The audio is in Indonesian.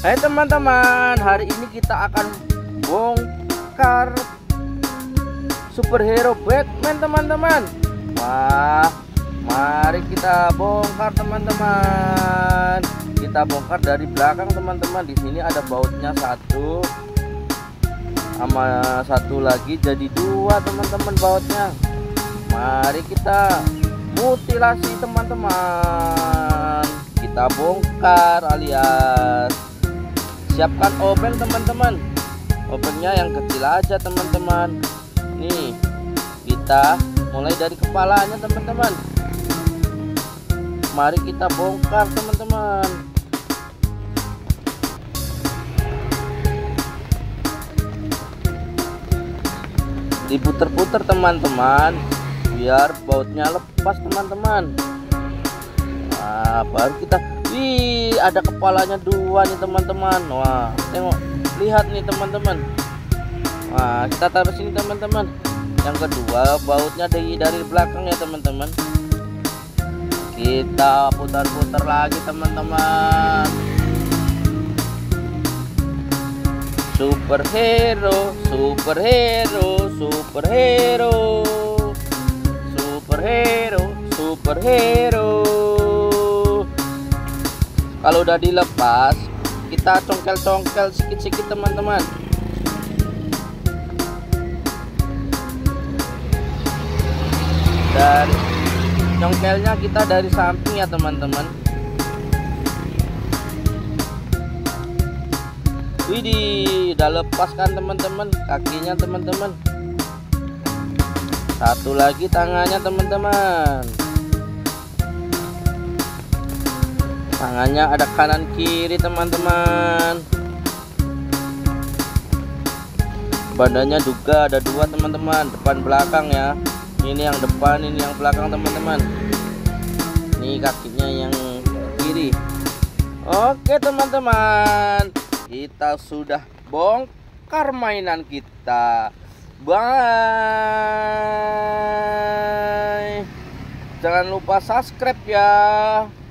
Hai teman-teman, hari ini kita akan bongkar superhero Batman teman-teman. Wah, mari kita bongkar teman-teman. Kita bongkar dari belakang teman-teman. Di sini ada bautnya satu, sama satu lagi jadi dua teman-teman bautnya. Mari kita mutilasi teman-teman. Kita bongkar alias siapkan obeng teman-teman. Obengnya yang kecil aja teman-teman. Nih, kita mulai dari kepalanya teman-teman. Mari kita bongkar teman-teman. Diputer-puter teman-teman biar bautnya lepas teman-teman. Nah, baru kita, wih, ada kepalanya dua nih teman-teman. Wah, tengok, lihat nih teman-teman. Wah, kita taruh sini teman-teman. Yang kedua bautnya dari belakang ya teman-teman. Kita putar-putar lagi teman-teman. Superhero, superhero, superhero, superhero, superhero. Kalau udah dilepas, kita congkel-congkel sikit-sikit teman-teman. Dan congkelnya kita dari samping ya teman-teman. Widih, udah lepaskan teman-teman kakinya teman-teman. Satu lagi tangannya teman-teman. Tangannya ada kanan kiri teman-teman. Badannya juga ada dua teman-teman, depan belakang ya. Ini yang depan, ini yang belakang teman-teman. Ini kakinya yang kiri. Oke teman-teman, kita sudah bongkar mainan kita. Bye. Jangan lupa subscribe ya.